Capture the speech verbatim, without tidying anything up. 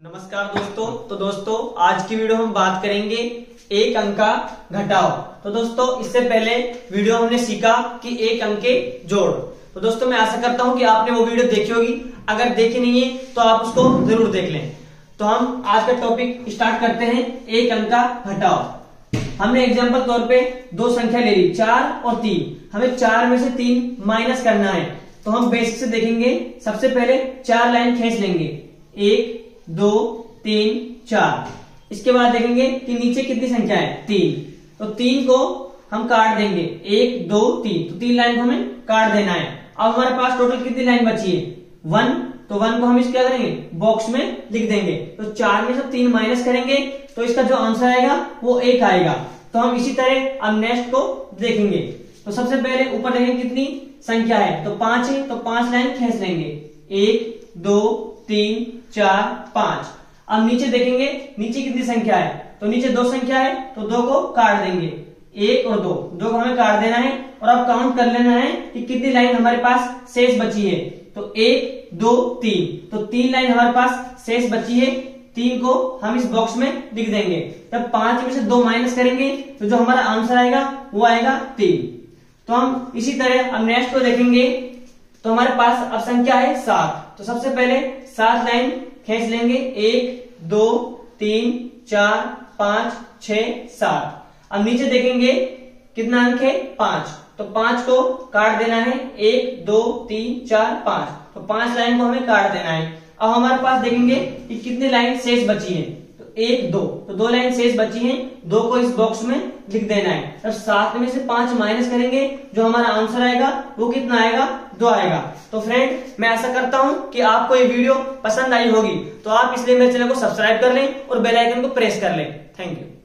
नमस्कार दोस्तों। तो दोस्तों आज की वीडियो हम बात करेंगे एक अंक का घटाव। तो दोस्तों इससे पहले वीडियो हमने सीखा कि एक अंक के जोड़। तो दोस्तों मैं आशा करता हूं कि आपने वो वीडियो देखी होगी। अगर देखी नहीं है तो आप उसको जरूर देख लें। तो हम आज का टॉपिक स्टार्ट करते हैं, एक अंक का घटाव। हमने एग्जाम्पल तौर पे दो संख्या ले ली, चार और तीन। हमें चार में से तीन माइनस करना है। तो हम बेसिक से देखेंगे। सबसे पहले चार लाइन खींच लेंगे, एक दो तीन चार। इसके बाद देखेंगे कि नीचे कितनी संख्या है, तीन। तो तीन को हम काट देंगे, एक दो तीन। तो तीन लाइन को हमें काट देना है। अब हमारे पास टोटल कितनी लाइन बची है, वन। तो वन को हम इस क्या करेंगे, बॉक्स में लिख देंगे। तो चार में से तीन माइनस करेंगे तो इसका जो आंसर आएगा वो एक आएगा। तो हम इसी तरह अब नेक्स्ट को देखेंगे। तो सबसे पहले ऊपर देखेंगे कितनी संख्या है, तो पांच है। तो पांच लाइन खींच लेंगे, एक दो तीन चार पांच। अब नीचे देखेंगे नीचे कितनी संख्या है, तो नीचे दो संख्या है। तो दो को काट देंगे, एक और दो, दो को हमें काट देना है। और अब काउंट कर लेना है कि कितनी लाइन हमारे पास शेष बची है। तो एक दो तीन, तो तीन लाइन हमारे पास शेष बची है। तीन को हम इस बॉक्स में लिख देंगे। जब पांच में से दो माइनस करेंगे तो जो हमारा आंसर आएगा वो आएगा तीन। तो हम इसी तरह अब नेक्स्ट को देखेंगे। तो हमारे पास अब संख्या है सात। तो सबसे पहले सात लाइन खींच लेंगे, एक दो तीन चार पांच छह सात। अब नीचे देखेंगे कितना अंक है, पांच। तो पांच को काट देना है, एक दो तीन चार पांच। तो पांच लाइन को हमें काट देना है। अब हमारे पास देखेंगे कि कितनी लाइन शेष बची है, तो एक दो। तो दो लाइन शेष बची है, दो को इस बॉक्स में लिख देना है। जब सात में से पांच माइनस करेंगे जो हमारा आंसर आएगा वो कितना आएगा, दो आएगा। तो फ्रेंड मैं आशा करता हूं कि आपको ये वीडियो पसंद आई होगी। तो आप इसलिए मेरे चैनल को सब्सक्राइब कर लें और बेल आइकन को प्रेस कर लें। Thank you.